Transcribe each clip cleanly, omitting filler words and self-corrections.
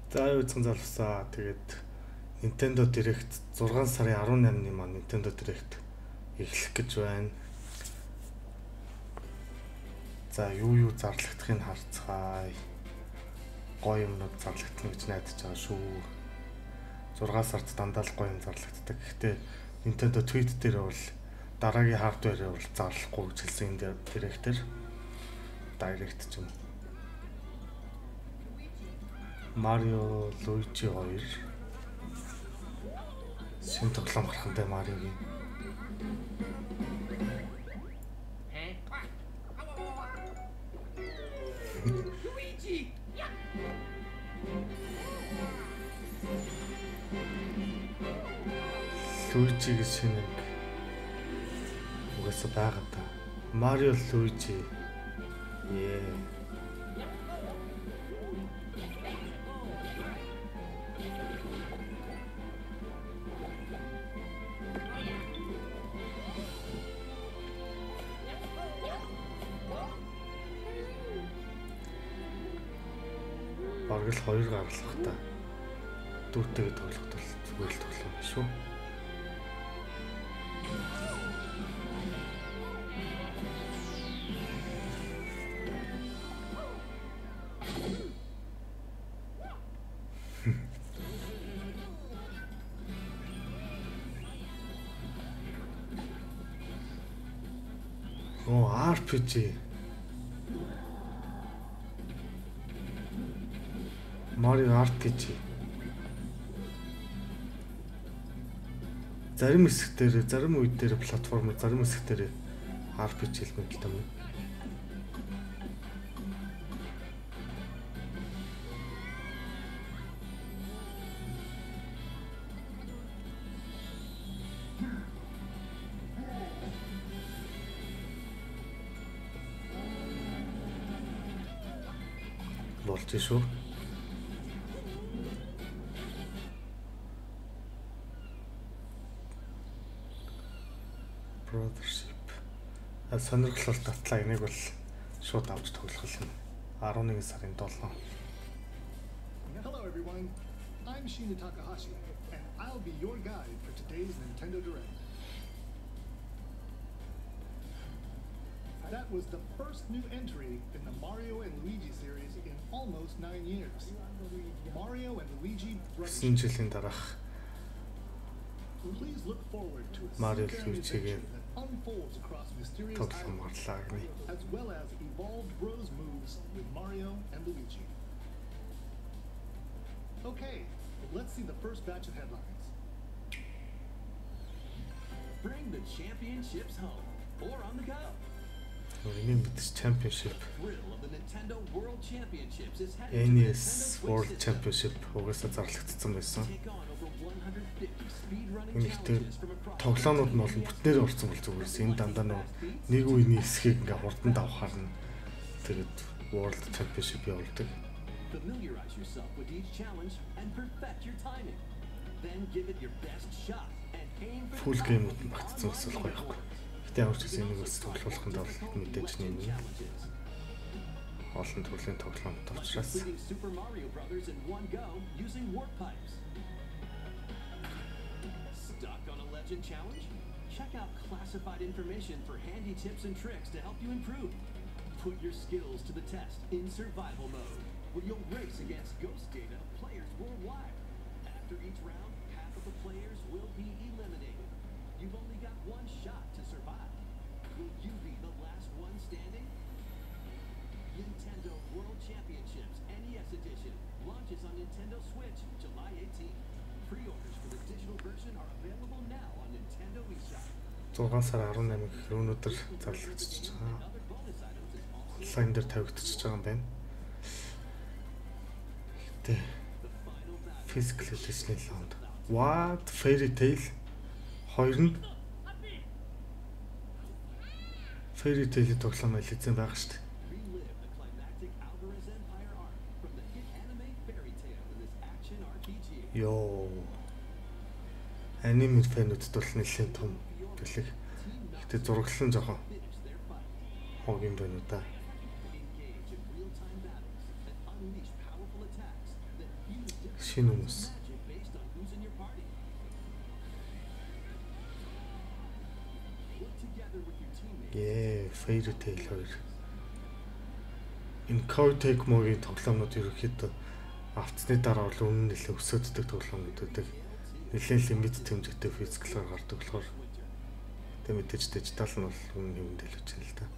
За юу үзэн залвсаа. Тэгээд Nintendo Direct 6 сарын 18-ны маань Nintendo Direct эхлэх гэж байна. За юу зарлагдахыг харцгаая. Гоё юмнууд зарлагдана гэж найдаж байгаа шүү. 6 сард дандаа л гоё юм зарлагддаг. Гэхдээ Nintendo tweet дээр бол дараагийн хардвэрээр бол зарлахгүй гэж хэлсэн энэ Direct-ээр. Direct ч юм. Mario Luigi 2 шинэ тоглоом гарахтай Мариогийн. Luigi-г шинэ угаасаа байгаа та. Mario Luigi. Бараг л 2 гаргалах та. Дүүтэйгээ тоглоход бол зүгээр л тоглоом биш үү? Оо, RPG. Mario RPG. Зарим хэсгээр, зарим үед дээр платформ, зарим хэсгээр RPG хэлмэл л юм. Болж шүү. Brothership. Сонирхол татлаа энийг бол шууд авч тоглох юм. 11 сарын 7. Hello everyone. I'm Shinya Takahashi and I'll be your guide for today's Nintendo Direct. That was the first new entry in the Mario and Luigi series in almost 9 years. Mario and Luigi Brothership. Жилийн дараах Please look forward to a Mario Luigi that unfolds across mysterious islands, as well as evolved Bros moves with Mario and Luigi. Okay, let's see the first batch of headlines. Bring the championships home or on the go. Remember this championship. Thrill of the Nintendo World Championships is headed NES to the Nintendo World Switch Championship угаасаа зарлагдсан байсан. Take on over 150 speedrunning Гэхдээ challenges from across тоглоомнууд нь бол бүтнээр орсон бол зүгээрс энэ дандаа нэг үений хэсгийг ингээ хурдан давхаар нь тэгээд World Championship явуулдаг. Familiarize yourself with each challenge and perfect your timing. Then give it your best shot and aim for Full game-ууд нь багтсан бас гоё байхгүй. Гэтэ ямар ч гэсэн энийг бас тоглохын тулд мэдээж нэмнэ. Олон төрлийн тоглоомтой учраас completing Super Mario Brothers in one go using warp pipes. Stuck on a legend challenge? Check out classified information for handy tips and tricks to help you improve. Put your skills to the test in survival mode, where you'll race against ghost data players worldwide. After each round, half of the players will be eliminated. You've only got one shot to survive. Will you be the last one standing? Nintendo World Championships NES Edition launches on Nintendo Switch July 18th. Pre-orders for the digital version are available now on Nintendo eShop. 6 сар 18 гэхээр өнөөдөр зарлагдчихж байгаа. Онлайн дээр тавигдчихж байгаа юм байна. Гэтэ Physical Edition лаунд. What? Fairy Tail 2 нь Fairy Tail-ийн тоглоом хэлсэн байгаа шүү дээ. Relive the climactic Alvarez Empire arc from the hit anime Fairy Tail in this action RPG. Йоо. Аниме фэнүүдэд бол нэлээд том бэлэг. Гэтэ зураглал нь жоохон хог юм байна уу да. Engage in real-time battles and unleash powerful attacks that fuse Шинэ хүмүүс. Magic based on who's in your party. Work together with your teammates. Fairy Tail 2. Энэ Koei Tecmo-гийн тоглоомнууд ерөөхдөө автсны дараа бол үнэн нэлээд өсөддөг тоглоомнууд байдаг. Нэлээд лимит хэмжээтэй физикалаар гардаг болохоор тэ мэдээж дижитал нь бол үнэн хэмжээтэй л үуч юм л да.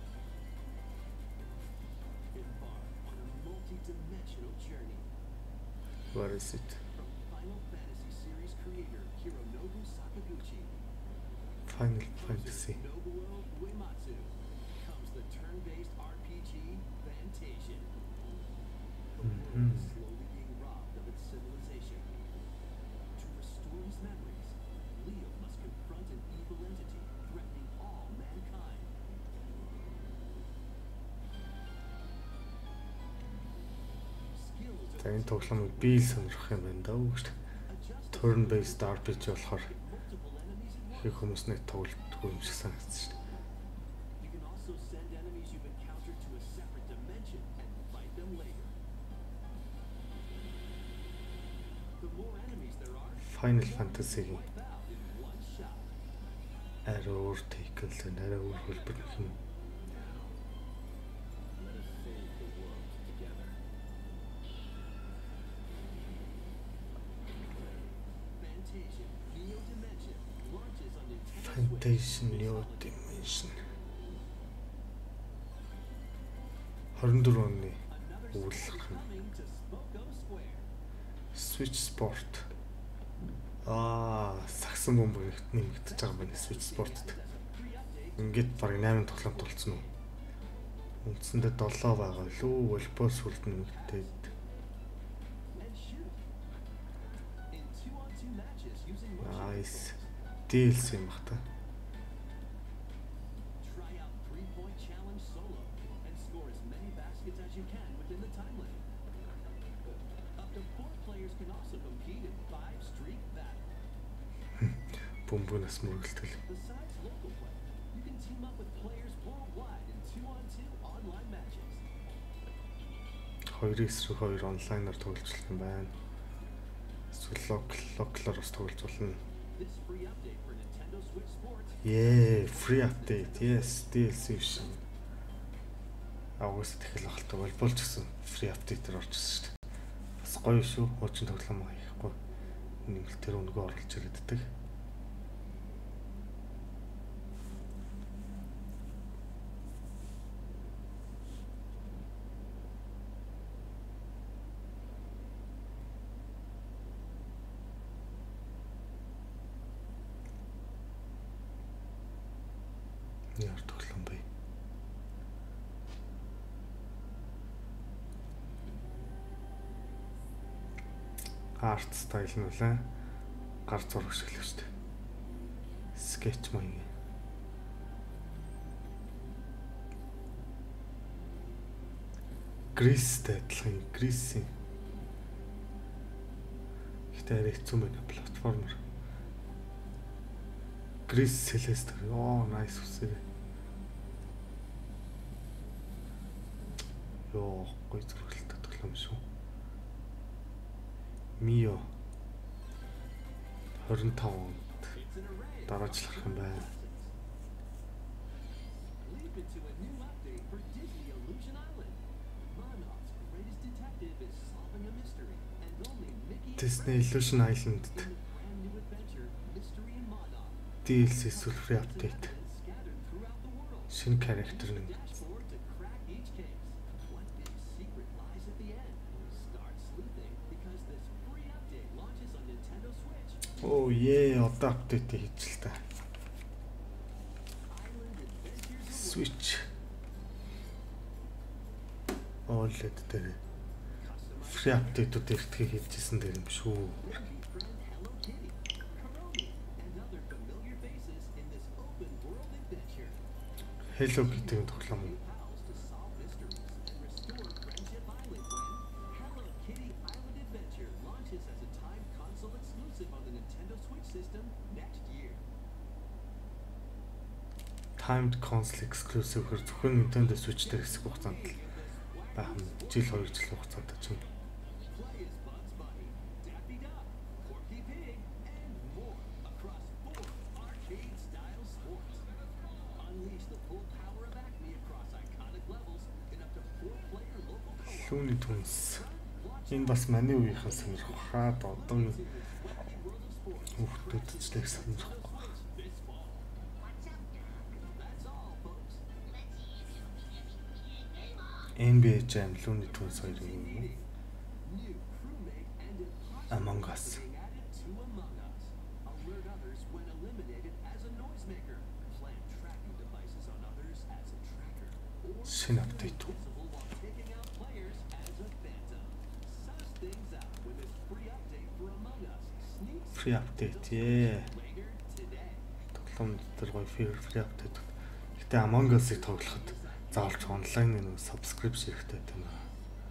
What is it? From Final Fantasy series creator Hironobu Sakaguchi. Final Fantasy. Nobuo Uematsu comes the turn-based RPG Fantasia. The world is slowly being robbed of its civilization. To restore his memories, Leo must confront an evil entity threatening all mankind. Skills За энэ тоглоомыг би л сонирхох юм байна даа гэж. Turn based RPG болохоор multiple enemies at once. их хүмүүс нэг тоглолтгүй юм шиг санагдсан шүү дээ. You can also send enemies you've encountered to a separate dimension and fight them later. The more enemies there are, Final Fantasy-гийн wipe out in one shot. арай өөр take л арай өөр хөлбөр гэх юм. Let us save the world together. Fantasia Neo Dimension launches on Nintendo Switch. Fantasia Neo Dimension 24 оны Another Ooh, sequel is coming to Spoko Square. Switch Sport. Сагсан бомб нэмэгдэж байгаа байна Switch Sport-д. Pre-update Ингээд баг 8 тоглоом толцсон уу? Үндсэндээ 7 байгаа лүү, волейбол сүлд нэмэгдээд. and shoot. In 2-on-2 matches using motion Nice. controls. DLC юм бах та. Try out 3-point challenge solo and score as many baskets as you can within the time limit. Up to 4 players can also compete in 5-streak battle. Бомбоноос мөргөлтөл. Besides local play, you can team up with players worldwide in 2-on-2 online matches. 2-2 онлайнаар тоглож болох юм байна. Эсвэл локалаар бас тоглож болно. This free update for Nintendo Switch Sports Free update. Yes, DLC биш. Август тэгэл ахалтай волейбол ч гэсэн free update-ээр орчихсон шүү дээ. Бас гоё шүү. Хуучин тоглоом хийхгүй. Нэмэлтээр өнгөө оруулж ирээддэг. Яар тоглоом бай. Арт стайл нь үлээ. Гар зураг шиг л шүү дээ. Скетч маяг. Гристэй адилхан грисийн. Ихтэй арай хэцүү байна платформер. Грис Celeste. Nice үсээ. Гоё зургалтай тоглоом шүү. Mio 25 онд it's an array of дараачлах юм байна. leap into a new update for Disney Illusion Island. Monarch's greatest detective is solving a mystery, and only Mickey and Disney Illusion Island in the brand new adventure, Mystery in Monarch. DLC эсвэл free update. And scattered throughout the world. Шинэ character нэг. Dashboard to crack each case. What big secret lies at the end? Start sleuthing because this free update launches on Nintendo Switch. Одоо апдейт хийж л та. Island Adventures Switch. OLED дээр free update-ууд эртгээ хийжсэн дээр юм шүү. Meet friend Hello Kitty, Kuromi, and other familiar faces in this open world adventure. Hello Kitty-ийн тоглоом. Pals to solve mysteries and restore Friendship Island when Hello Kitty Island Adventure launches as a timed console exclusive on the Nintendo Switch system next year. Timed console exclusive хэр зөвхөн Nintendo Switch дээр хэсэг хугацаанд л байх юм. Жил 2 жил хугацаанд ч юм. Play as Bugs Bunny, Daffy Looney Tunes. Энэ бас маний үеийнхэн сонирхох хаад одоогийн хүүхдүүдчлээ сонирхгүй. NBA Jam Looney Tunes хоёрын юм. Among Us. Шинэ апдейт. Free update ээ. Тоглоом дээр гоё free update. Гэтэ Among Us-ыг тоглоход заавалч онлайн нэг subscription хэрэгтэй юм аа.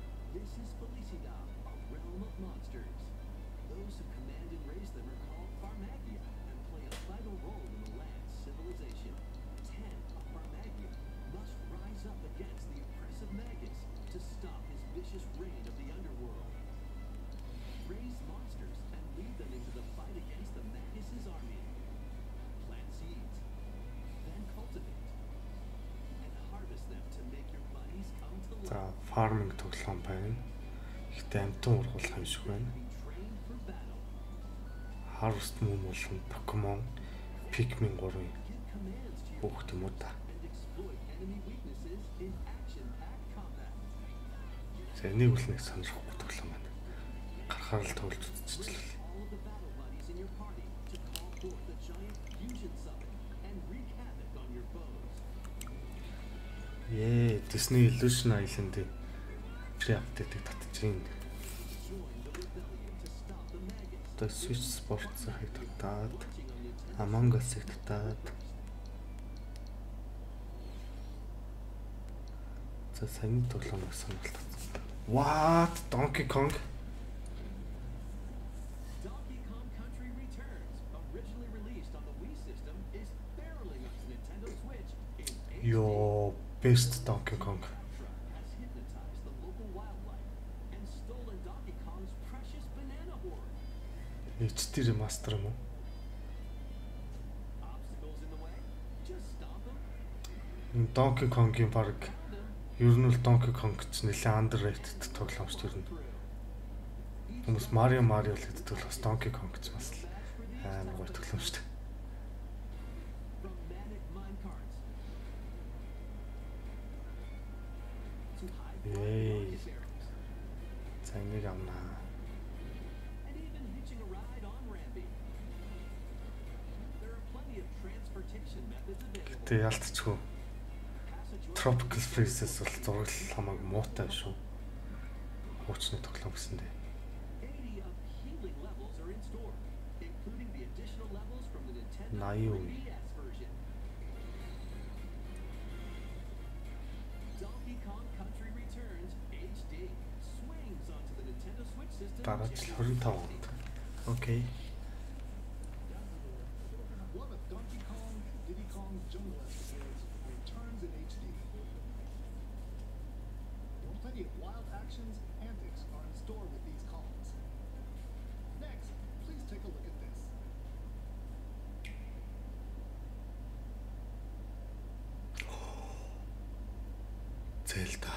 За farming тоглоом байна. Ихтэй амтан ургуулах юм шиг байна. Harvest Moon болон Pokemon Pikmin 3-ын хүүхд юм уу та. За энийг үл нэг сонирхох тоглоом байна. Гарахаар л тоглож үзчихлээ. Disney Illusion Island-ийн free update-ийг татчихин. Одоо Switch Sports-ыг татаад, Among Us-ыг татаад. За сайн тоглоомыг сонирхол татсан. What? Donkey Kong? Yo, best Donkey Kong. HD remaster юм уу? Donkey Kong-ийн баг ер нь л Donkey Kong ч нэлээд underrated тоглоом шүү дээ. Хүмүүс Mario л гэдэг бол бас Donkey Kong ч бас амар гоё тоглоом шүү дээ. За энийг авнаа. Гэтэ ялцчихгүй. Tropical Freeze-с бол зураг хамаагүй муутай шүү. Хуучны тоглоом гэсэндээ. Наю. Дараач 25 онд. Окей. One of Donkey Kong, Diddy Kong's Jungle episodes returns in HD. Plenty of wild actions, antics are in store with these Kongs. Next, please take a look at this. Zelda.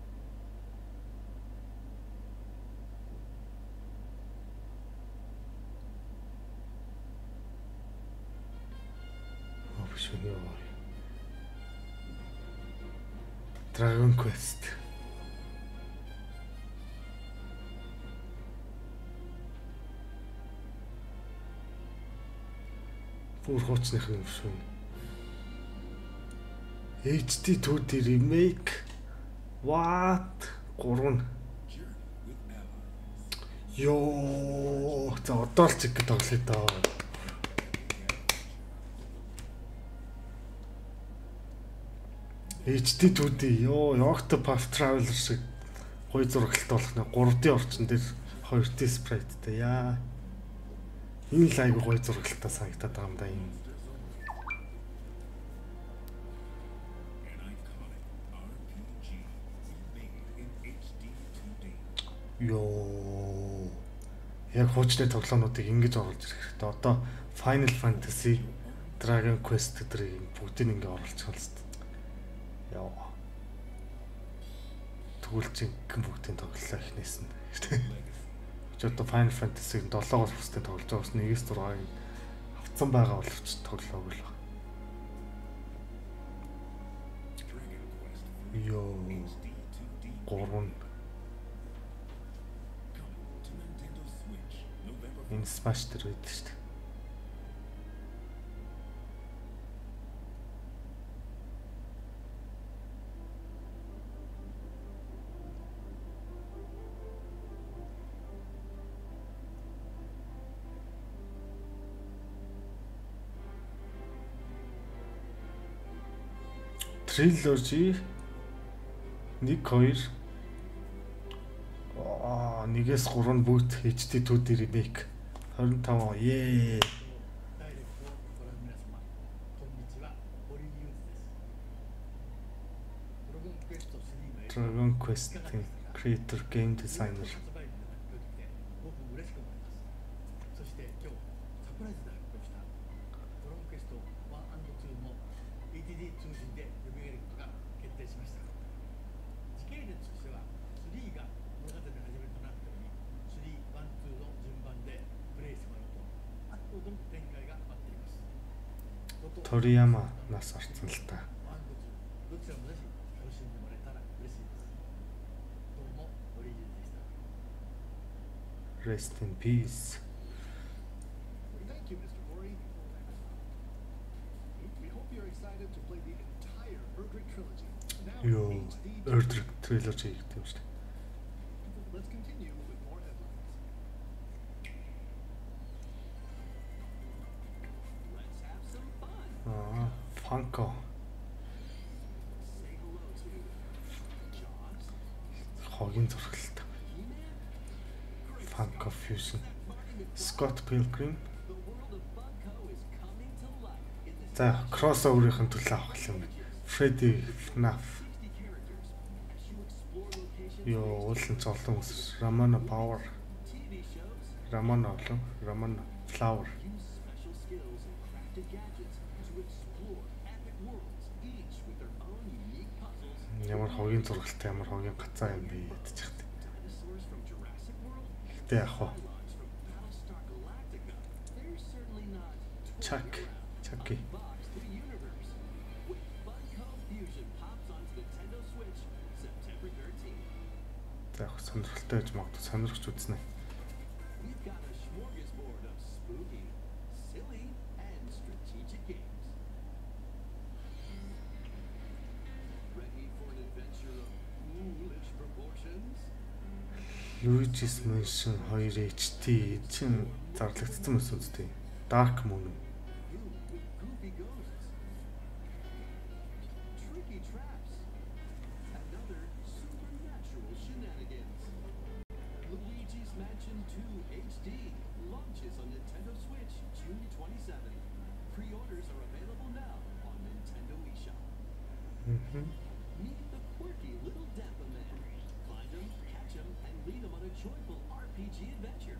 Dragon Quest. Бүр хуучных юм шүү. HD 2D remake. What? 3. Йоо, за одоо л чиг тоглоё доо. HD 2D ёо, Octopath Traveler шиг гоё зурагт болох нэ 3D орчин дээр 2D sprite-тэй яа. Энэ л айгүй гоё зурагтай санагдаад байгаа юм да юм. Ёо. Яг хуучны тоглоомнуудыг ингэж оруулж ирэх хэрэгтэй. Одоо Final Fantasy, Dragon Quest гэдгийг бүгдийг ингэ оруулчихсан л шүү дээ. Яа. Тэгвэл чи гэн бүгдийн тоглолоо ихнээс нь. Чи одоо Final Fantasy-г 7-оос бусдын тоглож байгаа бас 1-6-ыг авцсан байгаа боловч тоглоогүй л байна. Йоо 3 энэ Smash дээр байдаг шүү дээ. Trilogy 1 2 1-ээс 3 бүгд HD 2D remake 25 ээ. Dragon Quest creator game designer. Toriyama нас орсон л та. Rest in peace. Thank you, Mr. Mori. We hope you're excited to play the entire Erdrick trilogy. Now Yo, HD. Erdrick trilogy гэдэг юм шүү дээ. Let's continue with more headlines. Let's have some fun. Funko. Say hello to Jaws, Хогийн зургалт. He-Man. Funko Fusion. Marty McFly. Scott Pilgrim. The world of Funko is coming to life in this За, crossover-ийн төлөө авах юм. Freddy, FNAF. 60 characters. As you explore locations, Йоо, уулын цолон ус. Ramona Power. TV shows, Ramona болон Ramona Flower. use special skills and crafted gadgets to explore epic worlds, each with their own unique puzzles. Ямар хогийн зургалтай, ямар хогийн гацаа юм бэ гэж хат. Dinosaurs from Jurassic World, Гэтэ яг хоо Pylons from Battlestar Galactica. They're certainly not Chucky. box to the universe. When Funko Fusion pops onto Nintendo Switch September 13th, За яг сонирхолтой гэж магадгүй сонирхч үзнэ. we've got a smorgasbord of spooky, silly, and strategic games. Ready for an adventure of foolish proportions? Luigi's Mansion 2 HD чин зарлагдсан мэс үстэй. Dark Moon. You with goofy ghosts. Tricky traps. And other supernatural shenanigans. Luigi's Mansion 2 HD launches on Nintendo Switch June 27. Pre-orders are available now on Nintendo eShop. Meet the quirky little Dampa Man. Find him, catch him, and lead him on a joyful RPG adventure.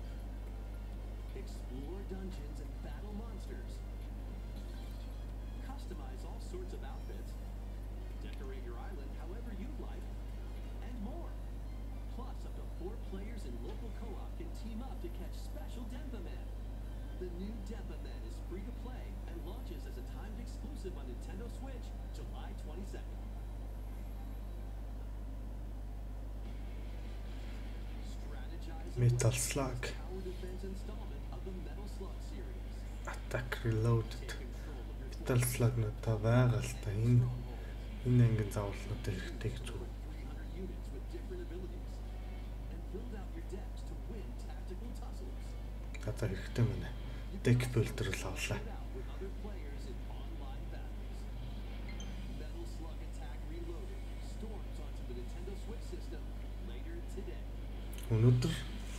Explore dungeons and battle monsters. Customize all sorts of outfits. Decorate your island however you'd like. And more. Plus, up to 4 players in local co-op can team up to catch special Dampa Man. The new Dampa Man is free to play and launches as a timed exclusive on Nintendo Switch July 22nd. Strategize Metal Slug. Tower defense installment of the Metal Slug series. Attack Reloaded. Take control of your Metal Slug-нуудаа байгаа л та. Энэ ангин зааварлуудаа хэрэгтэй гэж үү. 300 units with different abilities. And build out your decks to win tactical tussles. Та хэрэгтэй мэнэ. Deck builder л авлаа. It out with other players in online battles. Metal Slug Attack Reloaded storms onto the Nintendo Switch system later today. Өнөөдөр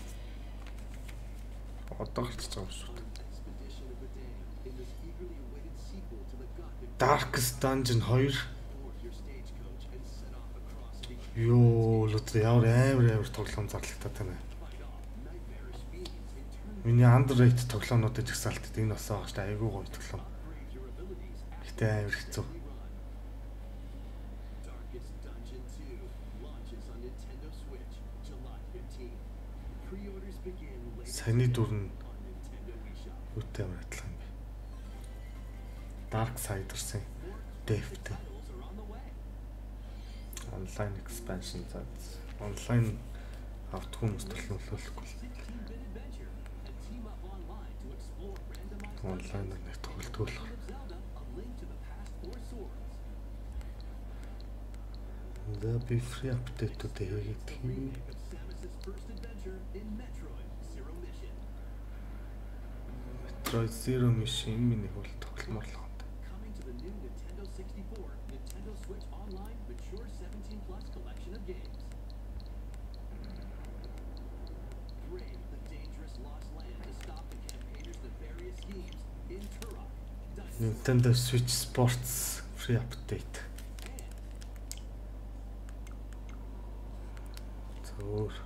одоо гарч байгаа шүү дээ. Expedition of the Dam in this eagerly awaited sequel to the Gothic Darkest Dungeon 2. board your stagecoach and set off across the Йоо, лүтэ ямар тоглоом зарлагдаад байна. fight off nightmarish fiends in turn Миний underrated тоглоомнуудыг жагсаалтад энэ бас байгаа шүү дээ. Айгүй гоё тоглоом. upgrade your abilities as Гэтэ амар хэцүү. we run. Darkest Dungeon 2 launches launches on Nintendo Switch July 15th. Pre-orders begin later Саяны дүр нь on Nintendo eShop. юутай адилхан юм бэ? Darksiders-ын Deft Titles are on the way. онлайн expansion заац. Онлайн авт хүмүүс төлөвлөхгүй. 16-bit adventure and team up online to explore randomized Онлайнаар нэг тоглолтгүй болох. Legend of Zelda: A Link to the Past 4 Swords. За би free update-уудыг хийгээд хий. Remake of Samus's first adventure in Metroid Zero Mission. Metroid Zero Mission миний бол тогломоор л байна. Coming to the new Nintendo 64, Nintendo Switch Online Mature 17 Plus collection of games. Brave the dangerous lost land to stop the campaigners' nefarious schemes in Turok. Nintendo Switch Sports free update. Зөөр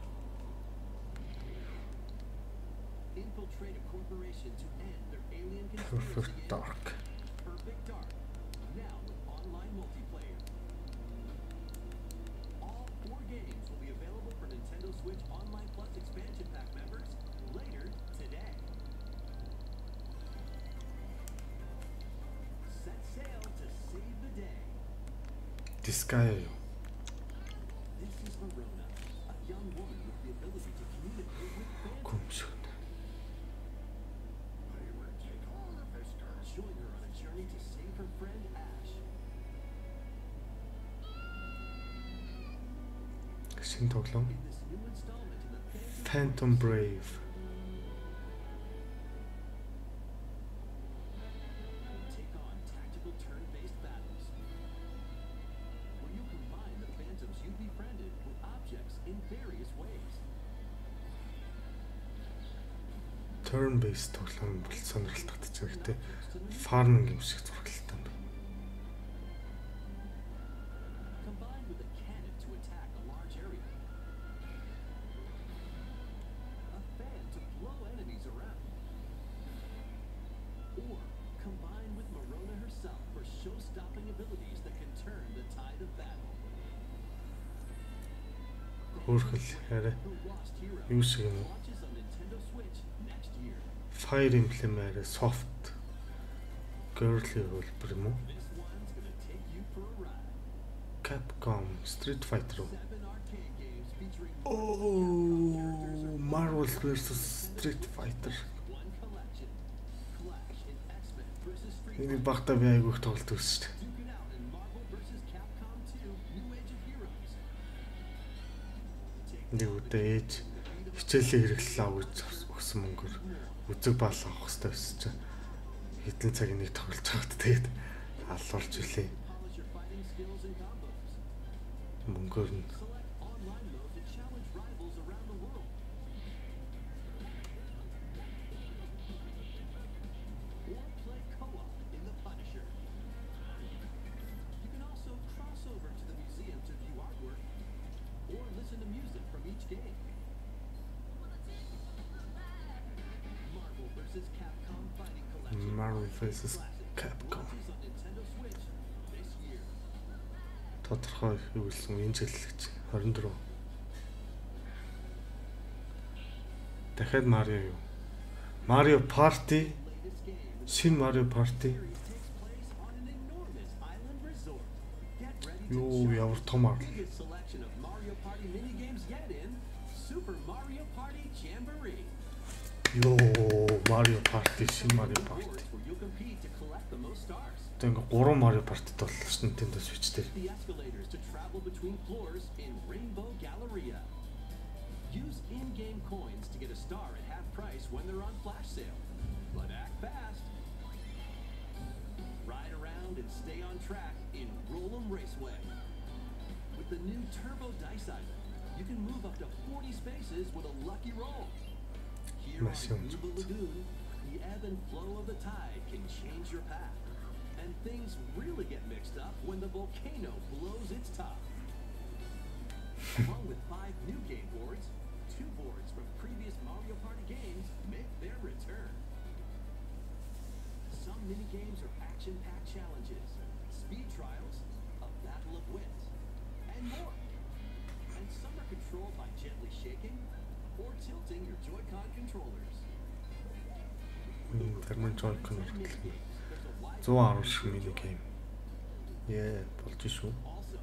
Infiltrate a corporation to end their alien Perfect conspiracy in Dark. Perfect Dark. Now with online multiplayer. All 4 games will be available for Nintendo Switch Online Plus expansion pack members later today. Set sail to save the day. Disgaea юу? This is Verona, a young woman with the ability to communicate with fans. Гүмшүүн. Join her on a journey to save her friend Ash. Шинэ тоглоом. In this new installment in the Phantom Brave. take on tactical turn-based battles, where you combine the phantoms you befriended with objects in various ways. Turn based тоглоом бол сонирхолтой татчих. Гэхдээ farming юм шиг зурагтай байна. Combined with a cannon to attack a large area, a fan to blow enemies around, or combined with Marona herself for show-stopping abilities that can turn the tide of battle. Хөөрхөл арай The Lost Hero юу шиг юм уу? launches on Nintendo Switch next year. Fire Emblem арай soft girly хөлбөр юм уу? This one's gonna take you for a ride. Capcom Street Fighter. 7 arcade games featuring Oh, Marvel vs Street Fighter. one collection. Clash in X-Men vs. Street Энийг Fighter. багтаа би айгүйх тоглолт үзсэн шүү дээ. Duke it out in Marvel vs. Capcom 2 New Age of Heroes. Нэг үдэ ээж хичээлээ хэрэглээ авч өгсөн мөнгөөр үзэг баал авах хэрэгтэй байсан чинь хэдэн цаг энийг тоглож байгаад тэгээд алуулж үлээ. Polish your fighting skills and combos. Мөнгөөр нь Select online mode to challenge rivals around the world. Or play co-op in The Punisher. You can also cross over to the museum to view artwork or listen to music from each game. Marvel vs. Capcom Fighting Collection. Marvel vs. Classic Capcom launches on Nintendo Switch this year. тодорхой хөвөлсөн энэ жил гэж 24. Дахиад Марио юу? Mario Party, Latest game шинэ Mario Party. series takes place on an enormous island resort. Get ready to Юу challenge ямар том the ар. biggest selection of Mario Party mini games yet in Super Mario Party Jamboree. Юу Mario Party, шинэ Mario Party. Rewards where you'll compete to collect the most stars. Одоо ингээ 3 Mario Party боллоо ш Nintendo Switch дээр. The escalators to travel between floors in Rainbow Galleria. Use in-game coins to get a star at half price when they're on flash sale. But act fast. Ride around and stay on track in Roll'em Raceway. With the new Turbo Dice Island, you can move up to 40 spaces with a lucky roll. Here on Mission Yuba Lagoon, the ebb and flow of the tide can change your path. And things really get mixed up when the volcano blows its top. Along with 5 new game boards, 2 boards from previous Mario Party games make their return. Some mini games are action-packed challenges, speed trials, a battle of wits, and more. And Joy-Con controllers. Termin Joy-Con 110 шиг мини гейм. Болж шүү. Also,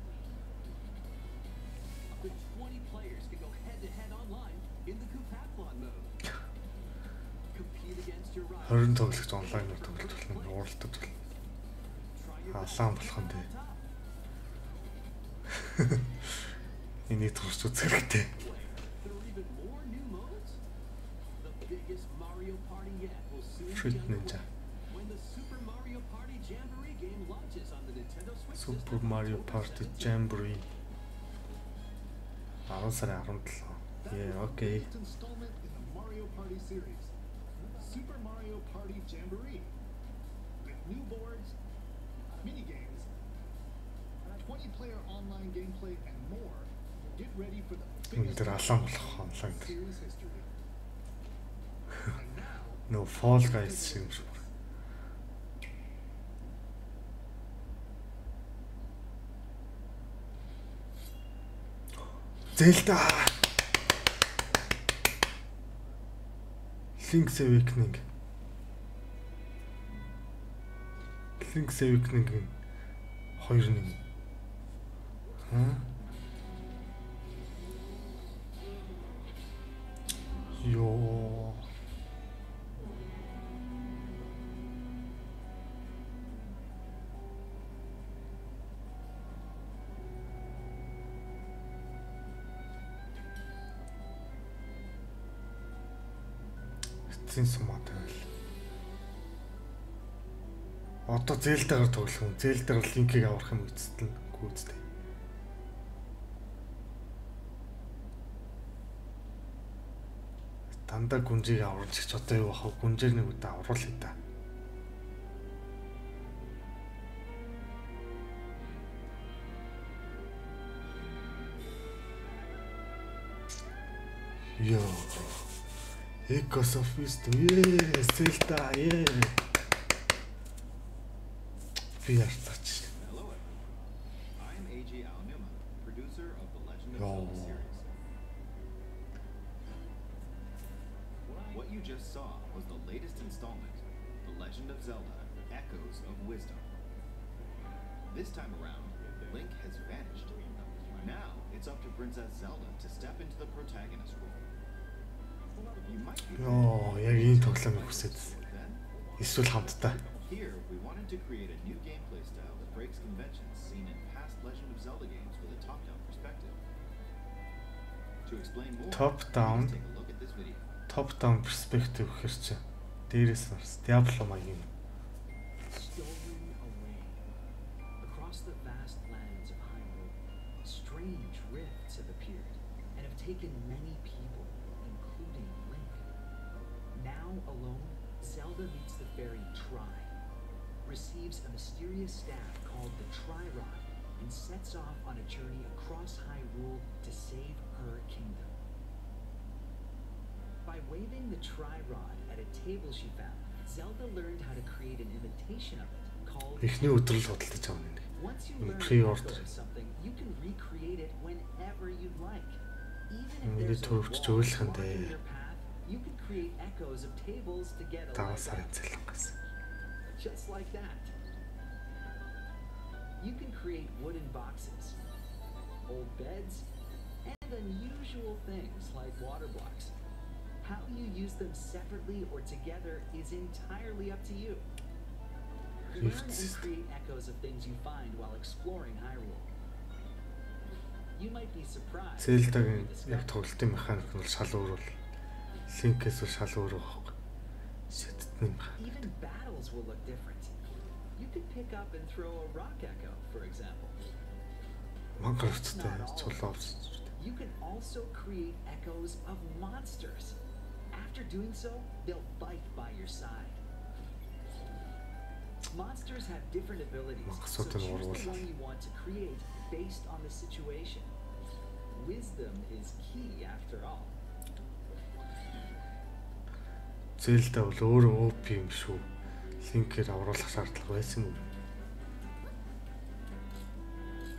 up to 20 players can go head-to-head online in the Coupathlon mode. Compete against your 20 тоглогч онлайнаар тоглож болох нь ууралдаж байна. Халаан болох нь дээ. Энийг турш үзэх хэрэгтэй. There are even more new modes. The biggest Mario Party yet will soon be Fruit underway Ninja. when the Super Mario Party Jamboree game launches on the Nintendo Switch Super system Mario October Party 17th. Jamboree 10 сарын 17. Okay. Latest installment in the Mario Party series, Super Mario Party Jamboree, with new boards, mini games, 20-player online gameplay, and more. Get ready for the biggest Өндөр алаан болох онлайн. series history. And now, No Fall Guys шиг юм шиг. Zelda. Link's Awakening. Link's Awakening 2-1. Ёо. Эцсийн сумаатай байл. Одоо Zelda-гаар тоглох юм. Zelda-гаар линкийг авах юм эцэст нь гүйцэтгэв. Дандаа гүнжийг авруулж ч одоо юу бахав? Гүнжээр нэг удаа авруулъя да. Ёо. Echoes of Wisdom. Zelda. Би артаач. Hello, everyone. I'm Eiji Aonuma, producer of the Legend of Oh. Zelda series. What you just saw was the latest installment, The Legend of Zelda: Echoes of Wisdom. This time around, Link has vanished. Now it's up to Princess Zelda to step into the protagonist role. You might be Ёо, яг ийм тоглоомыг хүсэж. then. Эсвэл хамтдаа. Here, we wanted to create a new gameplay style that breaks conventions seen in past Legend of Zelda games with a top-down perspective. To explain more, Top-down? please take a look at this video. Top down perspective гэхэр чи дээрээс нарс Diablo маяг юм. Stolen away. Across the vast lands of Hyrule, strange rifts have appeared and have taken many people, including Link. Now alone, Zelda meets the fairy Tri, receives a mysterious staff called the Tri-Rod, and sets off on a journey across Hyrule to save her kingdom. By waving the Tri-Rod at a table she found, Zelda learned how to create an imitation of it called... Эхний өдрөл худалдаж авах юм. Once you Mm, learn pre-order. an echo of something, you can recreate it whenever you'd like. Even if Миний there's a төрөвч wall зөвлөх нь blocking дээ. your path, you can create echoes of tables to get a 5 leg сарын up. цалингаас. Just like that. You can create wooden boxes, old beds, and unusual things like water blocks. How you use them separately or together is entirely up to you. Learn and Rifts. create echoes of things you find while exploring Hyrule. You might be surprised. Zelda-гийн when you discover яг тоглолтын механик нь шал өөр бол Link-ээс шал өөр байхгүй. Шидтний механик. Even battles will look different. You could pick up and throw a rock echo, for example. Minecraft-тэй цулаавч. You can also create echoes of monsters. After doing so, they'll fight by your side. Monsters have different abilities, so Махсуудын choose урвал. the one you want to create based on the situation. Wisdom is key after all. Zelda бол өөрөө OP юм шүү. Link-ээр авруулах шаардлага байсан юм.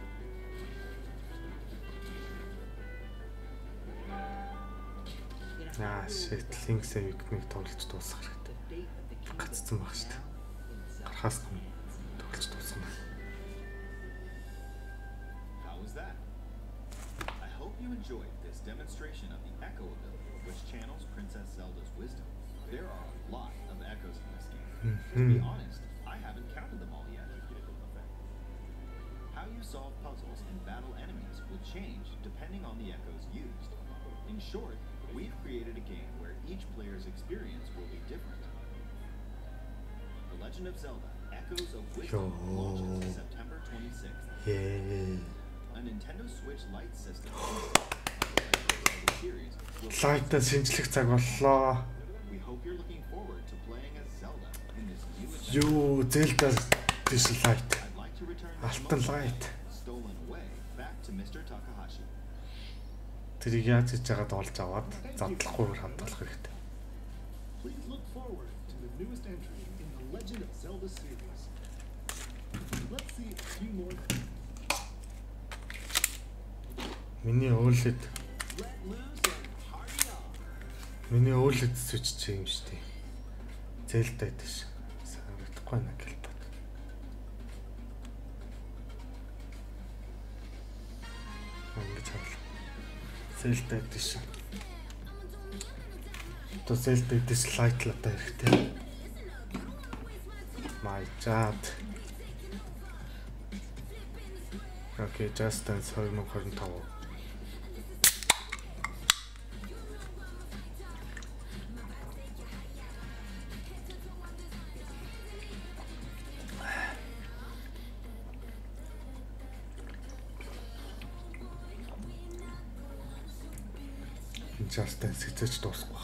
In a Аа shit, Link's Awakening тоглож дуусгах хэрэгтэй. Гаццсан баг шүү дээ. Гарахаас тоглож дуусгах юм. How was that? I hope you enjoyed this demonstration of the Echo ability, which channels Princess Zelda's wisdom. There are a lot of echoes in this game. To be honest, I haven't counted them all yet. How you solve puzzles and battle enemies will change depending on the echoes used. In short, we've created a game where each player's experience will be different. The Legend of Zelda: Echoes of Wisdom launches September 26th. A Nintendo Switch Lite system series will Lite шинжлэх цаг боллоо. We hope you're looking forward to playing as Zelda in this new adventure. Юу, Zelda Digital Lite. I'd like to return Алтан Lite. stolen away back to Mr. Takahashi. Тэрийг яаж хийж байгаад олж аваад задлахгүйгээр хадгалах хэрэгтэй. Please look forward to the newest entry in the Legend of Zelda series. Let's see a few more. Миний OLED Let loose and party on. Миний OLED switch чи юм шүү дээ. Zelda дэш. Санагдахгүй наа гэлбат. Ингэж хаалаа. Zelda дэш. То Zelda дэш Lite л одоо хэрэгтэй. My God. Okay, Just Dance 2025. Just Dance хийж дуусахгүй.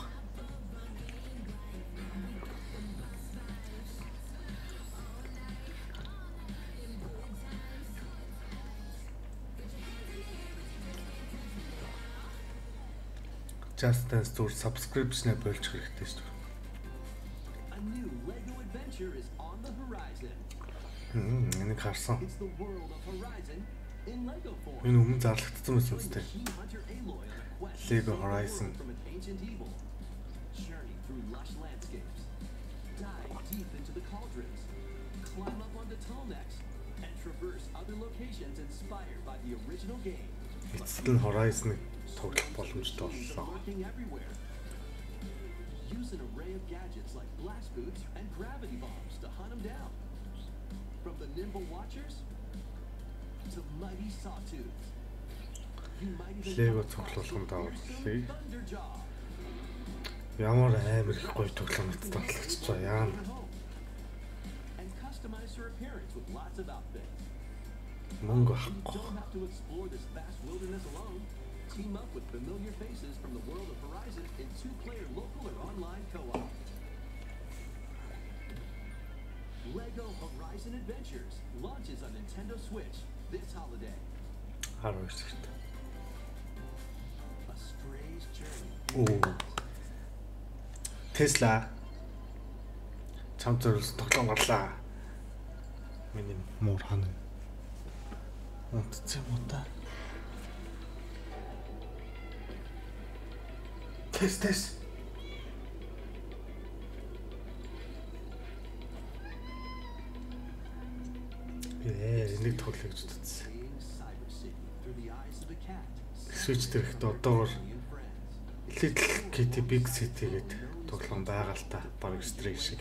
Just Dance зүгээр subscription-ыг болж хэрэгтэй шүү дээ. A new Lego adventure is on the horizon. Энийг харсан. It's the world of Horizon in Lego form. Энэ өмнө зарлагдсан байсан үстэй. Keen Hunter Aloy on a quest Lego to save the Horizon. world from an ancient evil. Journey through lush landscapes. Dive deep into the cauldrons. Climb up onto tall necks and traverse other locations inspired by the original game. Эцэст нь Horizon-ыг тоглох боломжтой Machines are боллоо. lurking everywhere. Use an array of gadgets like blast boots and gravity bombs to hunt them down. From the nimble watchers to mighty sawtooths. You might even Lego come across цуглуулганд some аваад fearsome хэлье. Thunderjaw. Ямар амар их гоё тоглоомт тоглож байгаа юм. And customize her appearance with lots of outfits. Мөнгө You авахгүй. don't have to explore this vast wilderness alone. Team up with familiar faces from the world of Horizon in two-player local or online co-op. Lego Horizon Adventures launches on Nintendo Switch this holiday. 12 сард. A stray's journey. Оо. Tesla чам зориулсан тоглоом гарлаа. Миний муур хана. Унтцсан юм уу та? Тест. Энийг тоглож үзсэн. Seeing Cyber City through the eyes of a cat. Switch дээрхт одоогор Little Kitty Big City гэдэг тоглоом байгаа л та. Бараг стрик шиг.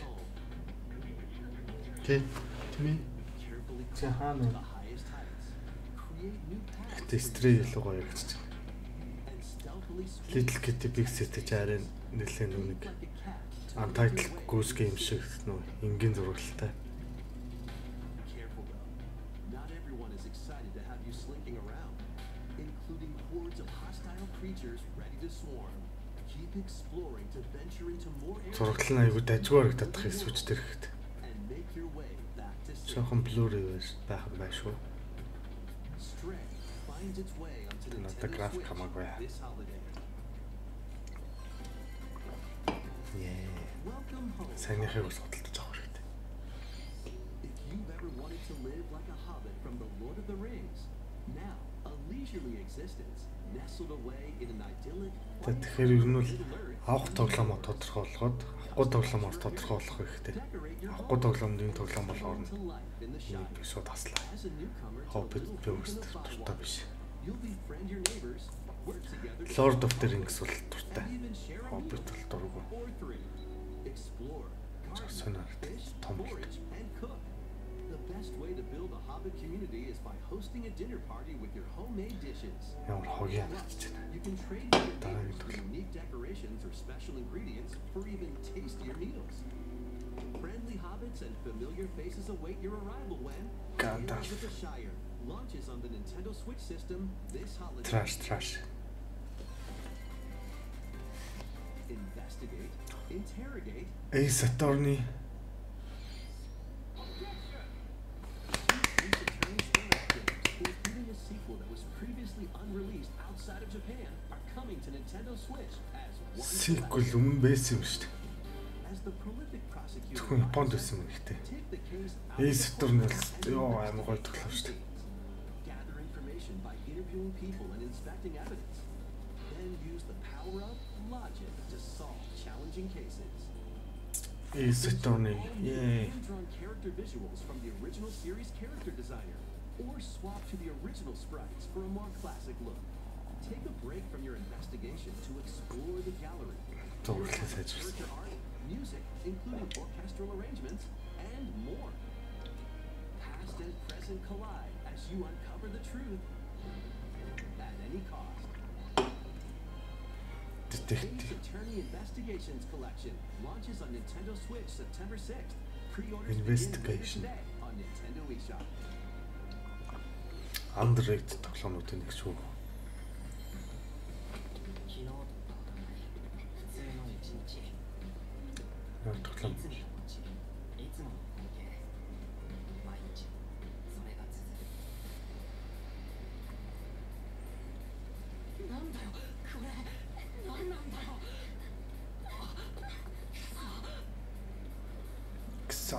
Тэ тийм Carefully чи climb хаана to the highest heights. Create new paths Тэстрээ илүү гоё гэж байна. and stealthily swing Little Kitty Big City ч арай нэлээд нүг like a cat to Untitled Goose Game шиг нөө энгийн зурагтай. Careful though. Not everyone is excited to have you slinking around, including hordes of hostile creatures ready to swarm. Keep exploring to venture into more areas Зураглал нь аягүй дажгүй харагдаад их Switch дээрхт. and make your way back to safety. Жохон blurry байх юм байна шүү. Stray finds its way onto Надад Nintendo график Switch хамаагүй. this holiday. Welcome home. Сайныхыг бас судалдаж авах хэрэгтэй. If you've ever wanted to live like a hobbit from the Lord of the Rings, now unleash leisurely existence, nestled away in an idyllic, Тэгэхээр ер нь бол авах тоглоомоо тодорхойлоход авахгүй тоглоомоор тодорхойлох хэрэгтэй. Авахгүй тоглоомд энэ тоглоом болохоор би шууд таслаа. Hobbit би өөрсдөө дуртай биш. Lord of the Rings бол дуртай. Hobbit бол дургүй. Сонор том л. The best way to build a Hobbit community is by hosting a dinner party with your homemade dishes. Ямар хогийн мэдчихэж байна. You can trade with your neighbors for unique decorations or special ingredients for even tastier meals. Friendly hobbits and familiar faces await your arrival when Gandalf. Heroes of the Shire launches on the Nintendo Switch system this holiday. Trash. Investigate, interrogate, Ace Attorney. including a sequel that was previously unreleased outside of Japan, are coming to Nintendo Switch as one Sequel өмнө байсан юм шүү дээ. As the prolific prosecutor Зөвхөн Японд байсан юм ихтэй. take the case out Ace of the Attorney court ёо амар гоё тоглоом шүү дээ. gather information by interviewing people and inspecting evidence, then use the power of logic to solve challenging cases. Ace Attorney. Yay. Hand-drawn character visuals from the original series character designer, or swap to the original sprites for a more classic look. Take a break from your investigation to explore the gallery. Зурлалаа сайжруулсан. Character art, music, including orchestral arrangements, and more. Past and present collide as you uncover the truth at any cost. Detective. Ace Attorney Investigations Collection launches on Nintendo Switch September 6th. Pre-orders begin Investigation. later today on Nintendo eShop. Underrated тоглоомнуудын нэг шүү. 昨日と変わらない普通の一日。 Ямар тоглоом. いつものうちいつもの光景。毎日それが続く。なんだよこれ。なんなんだよ。 Гэсэн.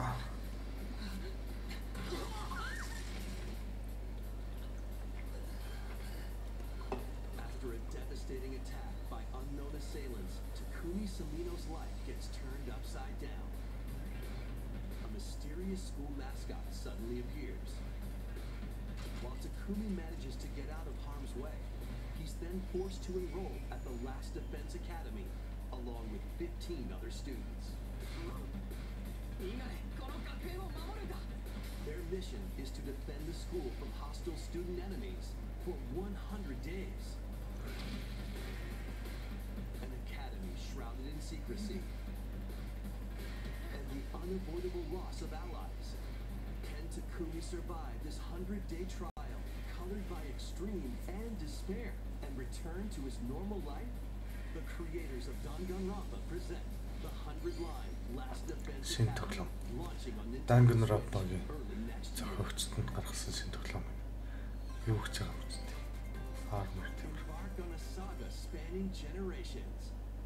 After a devastating attack by unknown assailants, Takumi Samino's life gets turned upside down. A mysterious school mascot suddenly appears. While Takumi manages to get out of harm's way, he's then forced to enroll at the Last Defense Academy, along with 15 other students. 以外この学園を守るんだ。 Their mission is to defend the school from hostile student enemies for 100 days. An academy shrouded in secrecy. And the unavoidable loss of allies. Can Takumi survive this 100-day trial, colored by extreme and despair, and return to his normal life? The creators of Danganronpa present the 100-line Last Defense Шинэ Academy, тоглоом. launching on Nintendo Danganronpa-гийн Switch early next year. зохиогчд нь гаргасан шинэ тоглоом. Юу гэж байгаа юм бэ? Armor тийм. Embark on a saga spanning generations.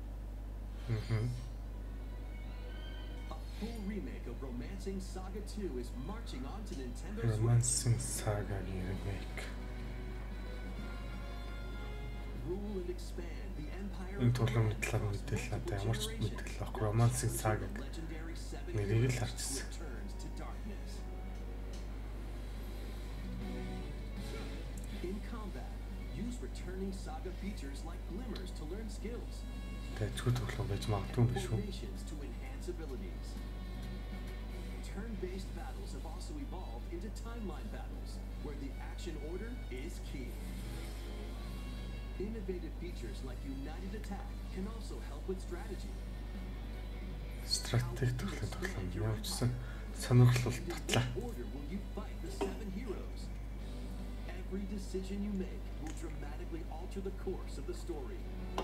A full remake of Romancing Saga 2 is marching on to Nintendo Switch. Romancing Saga-гийн remake. Rule and expand the empire Энэ of тоглоомны Romance талаар across мэдээлэл надад ямар ч multiple мэдээлэл авахгүй. Romancing generations. Saga The legendary seven нэрийг л heroes харчихсан. returns to darkness. In combat, use returning saga features like glimmers to learn skills. Тэжгүй тоглоом байж магадгүй юм биш үү? Formations to enhance abilities. Turn-based battles have also evolved into timeline battles, where the action order is key. Innovative features like United Attack can also help with strategy. Стратеги тоглоом явуулсан сонирхол бол татлаа. In what order will you fight the seven heroes? Every decision you make will dramatically alter the course of the story.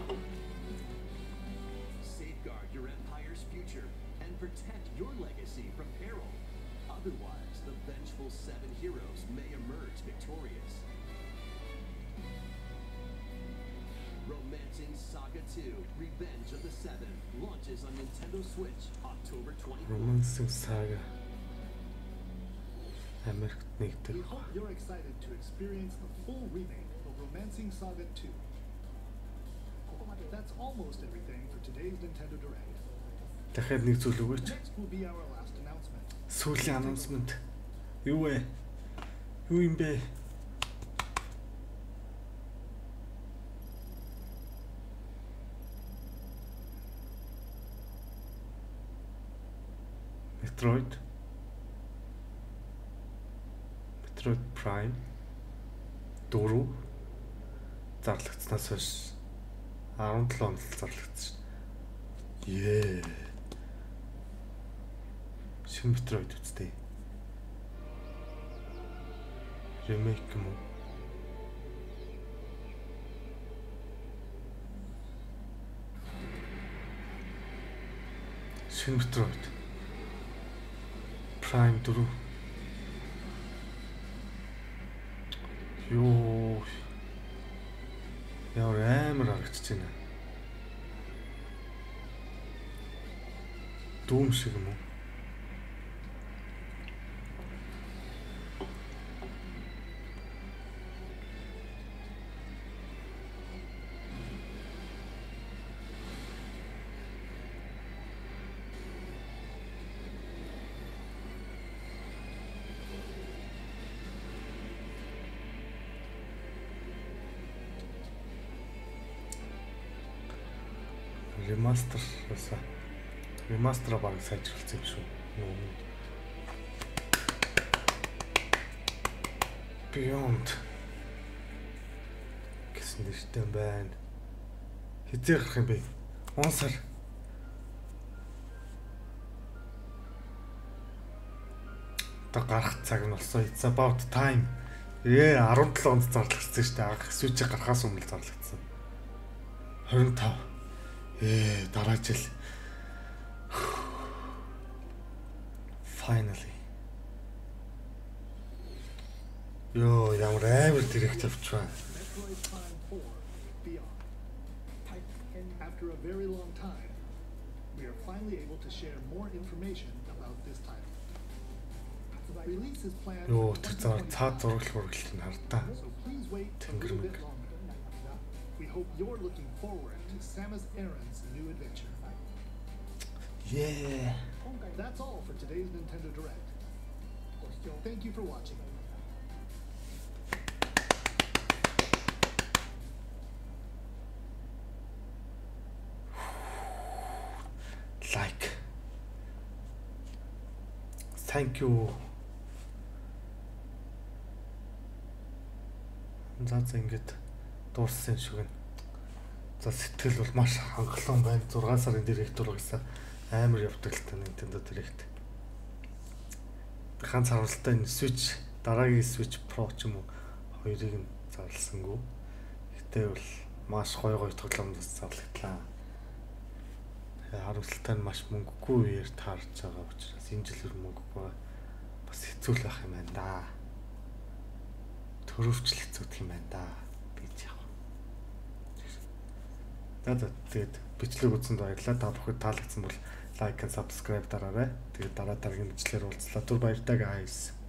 Safeguard your empire's future and protect your legacy from peril. Otherwise, the vengeful seven heroes may emerge victorious. Romancing Saga 2: Revenge of the Seven launches on Nintendo Switch October 24th. Romancing Saga. Америкт нэгдэг. We hope you're excited to experience the full remake of Romancing Advancing Saga 2. That's almost everything for today's Nintendo Direct. Дахиад нэг зүйл өгөөч. Next will be our last announcement. Сүүлийн announcement. Юу вэ? Юу юм бэ? Metroid Prime 4 зарлагдсанаас хойш 17 онд зарлагдсан. Шинэ Metroid үстэй. Ремейк юм уу? Шинэ Metroid Prime 4. Йоо. Яа амар харагдаж байна. Doom шиг юм уу? Ремастер баг сайжруулсан юм шүү. Beyond гэсэн нэртэй байна. Хизээ гарах юм бэ? 10 сар. Та гарах цаг нь болсон. It's about time. 17 онд зарлагдсан шүү дээ. Анх Switch гарахаас өмнө зарлагдсан. 25. Дараа жил. Finally. Yo, ямар амар директ авчихваа. Metroid Prime 4 Beyond. After a very long time, we are finally able to share more information about this title. Release is planned Yo, for тэр 2025, цаад зураг нь хардаа. so please wait a little bit longer. We hope you're looking forward to Samus Aran's new adventure. Yeah. That's all for today's Nintendo Direct. Thank you for watching. Like. Thank you. За ингэж дууссан шиг байна. За сэтгэл бол маш хангалуун байна. 6 сарын директор гэсэн амар явдаг л та Nintendo Direct. Ганц харамсалтай энэ Switch дараагийн Switch Pro ч юм уу хоёрыг нь зарласангүй. Гэтэ бол маш гоё тоглоомд зарлагдлаа. Харамсалтай нь маш мөнгөгүй үеэр таарч байгаа учраас энэ жил мөнгөгүй бас хэцүү л байх юм байна да. Төрөвчл хэцүүдх юм байна да. Бич яах. Тэгээд бичлэг үзсэнд баярлалаа. Та бүхэнд таалагдсан бол лайк and subscribe дараарай. Тэгээд дараагийн бичлэгээр уулзлаа. Түр баяртай guys.